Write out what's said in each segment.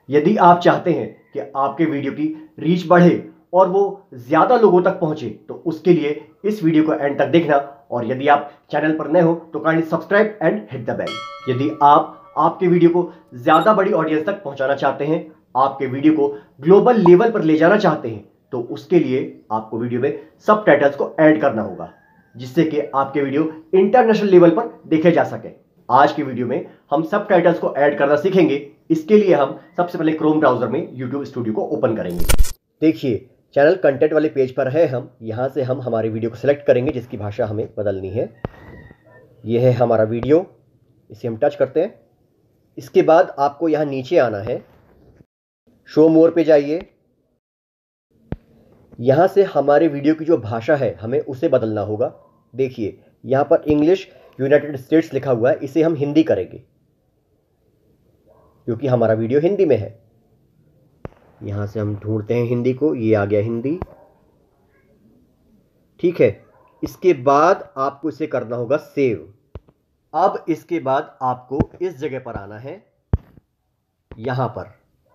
यदि आप चाहते हैं कि आपके वीडियो की रीच बढ़े और वो ज़्यादा लोगों तक पहुंचे तो उसके लिए इस वीडियो को एंड तक देखना। और यदि आप चैनल पर नए हो तो kindly subscribe and hit the bell. यदि आप आपके वीडियो को ज़्यादा बड़ी ऑडियंस तक पहुंचाना चाहते हैं, आपके वीडियो को ग्लोबल लेवल पर ले जाना चाहते हैं, तो उसके लिए आपको वीडियो में सबटाइटल्स को ऐड करना होगा, जिससे कि आपके वीडियो इंटरनेशनल लेवल पर देखे जा सके। आज की वीडियो में हम सबटाइटल्स को ऐड करना सीखेंगे। इसके लिए हम सबसे पहले क्रोम ब्राउजर में YouTube स्टूडियो को ओपन करेंगे। देखिए, चैनल कंटेंट वाले पेज पर है हम। यहां से हम हमारे वीडियो को सिलेक्ट करेंगे जिसकी भाषा हमें बदलनी है। यह है हमारा वीडियो, इसे हम टच करते हैं। इसके बाद आपको यहां नीचे आना है, शो मोर पे जाइए। यहां से हमारे वीडियो की जो भाषा है हमें उसे बदलना होगा। देखिए, यहां पर इंग्लिश यूनाइटेड स्टेट्स लिखा हुआ है, इसे हम हिंदी करेंगे क्योंकि हमारा वीडियो हिंदी में है। यहां से हम ढूंढते हैं हिंदी को, ये आ गया हिंदी। ठीक है, इसके बाद आपको इसे करना होगा सेव। अब इसके बाद आपको इस जगह पर आना है, यहां पर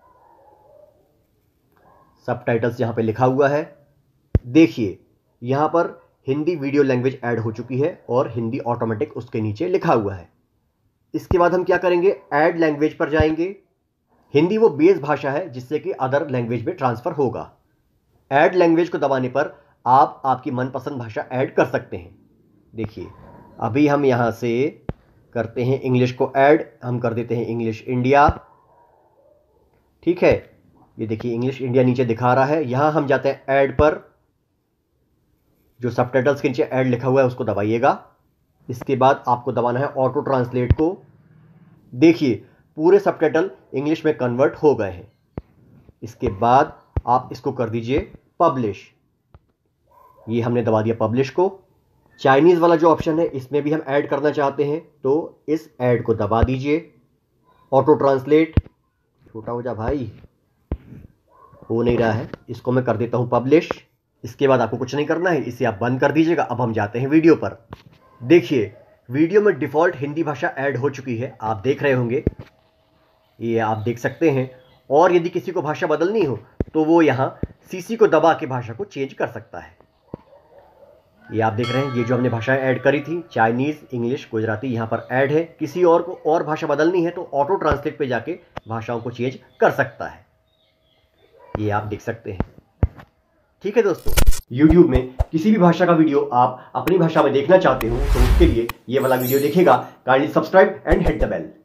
सबटाइटल्स यहां पे लिखा हुआ है। देखिए, यहां पर हिंदी वीडियो लैंग्वेज ऐड हो चुकी है और हिंदी ऑटोमेटिक उसके नीचे लिखा हुआ है। इसके बाद हम क्या करेंगे, ऐड लैंग्वेज पर जाएंगे। हिंदी वो बेस भाषा है जिससे कि अदर लैंग्वेज में ट्रांसफर होगा। ऐड लैंग्वेज को दबाने पर आप आपकी मनपसंद भाषा ऐड कर सकते हैं। देखिए, अभी हम यहां से करते हैं इंग्लिश को ऐड। हम कर देते हैं इंग्लिश इंडिया। ठीक है, ये देखिए इंग्लिश इंडिया नीचे दिखा रहा है। यहां हम जाते हैं ऐड पर, जो सबटाइटल्स के नीचे ऐड लिखा हुआ है उसको दबाइएगा। इसके बाद आपको दबाना है ऑटो ट्रांसलेट को। देखिए, पूरे सबटाइटल इंग्लिश में कन्वर्ट हो गए हैं। इसके बाद आप इसको कर दीजिए पब्लिश। ये हमने दबा दिया पब्लिश को। चाइनीज़ वाला जो ऑप्शन है इसमें भी हम ऐड करना चाहते हैं तो इस ऐड को दबा दीजिए। ऑटो ट्रांसलेट, छोटा हो जा भाई, हो नहीं रहा है। इसको मैं कर देता हूं पब्लिश। इसके बाद आपको कुछ नहीं करना है, इसे आप बंद कर दीजिएगा। अब हम जाते हैं वीडियो पर। देखिए, वीडियो में डिफ़ॉल्ट हिंदी भाषा ऐड हो चुकी है, आप देख रहे होंगे, ये आप देख सकते हैं। और यदि किसी को भाषा बदलनी हो तो वो यहाँ CC को दबा के भाषा को चेंज कर सकता है। ये आप देख रहे हैं, ये जो हमने भाषाएं ऐड करी थी, चाइनीज़, इंग्लिश, गुजराती, यहाँ पर ऐड है। किसी और को और भाषा बदलनी है तो ऑटो ट्रांसलेट पे जाके भाषाओं को चेंज कर सकता है। ये आप देख सकते हैं। ठीक है दोस्तों, YouTube में किसी भी भाषा का वीडियो आप अपनी भाषा में देखना चाहते हो तो उसके लिए ये वाला वीडियो देखिएगा। Kindly subscribe and hit the bell.